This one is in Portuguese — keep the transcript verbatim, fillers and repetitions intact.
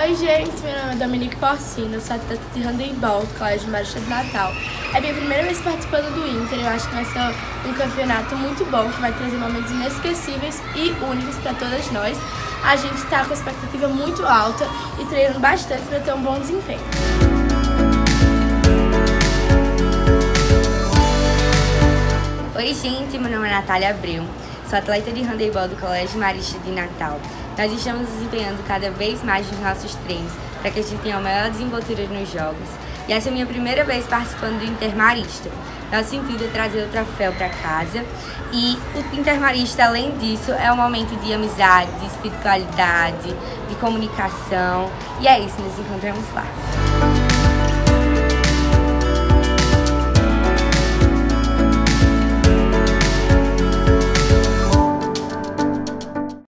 Oi gente, meu nome é Dominique Porcino, sou atleta de handebol do Colégio Marista de Natal. É minha primeira vez participando do Inter, eu acho que vai ser um campeonato muito bom, que vai trazer momentos inesquecíveis e únicos para todas nós. A gente está com a expectativa muito alta e treinando bastante para ter um bom desempenho. Oi gente, meu nome é Natália Abreu, sou atleta de handebol do Colégio Marista de Natal. Nós estamos desempenhando cada vez mais nos nossos treinos para que a gente tenha a maior desenvoltura nos jogos. E essa é a minha primeira vez participando do Intermarista. Nosso intuito é trazer o troféu para casa e o Intermarista, além disso, é um momento de amizade, de espiritualidade, de comunicação. E é isso, nos encontramos lá.